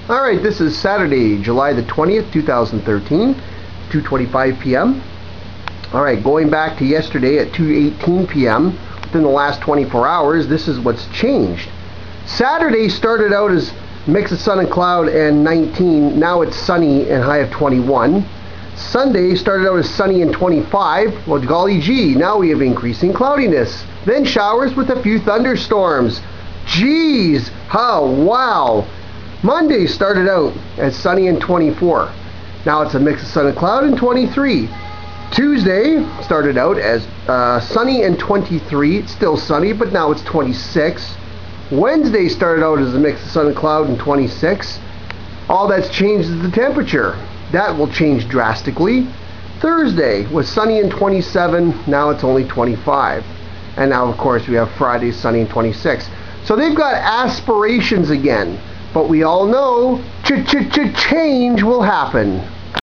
Alright, this is Saturday, July the 20th, 2013, 2:25 p.m. Alright, going back to yesterday at 2:18 p.m., within the last 24 hours, this is what's changed. Saturday started out as mix of sun and cloud and 19. Now it's sunny and high of 21. Sunday started out as sunny and 25. Well, golly gee, now we have increasing cloudiness. Then showers with a few thunderstorms. Geez, how wow. Monday started out as sunny and 24. Now it's a mix of sun and cloud and 23. Tuesday started out as sunny and 23. It's still sunny, but now it's 26. Wednesday started out as a mix of sun and cloud and 26. All that's changed is the temperature. That will change drastically. Thursday was sunny and 27. Now it's only 25. And now, of course, we have Friday sunny and 26. So they've got aspirations again. But we all know change will happen.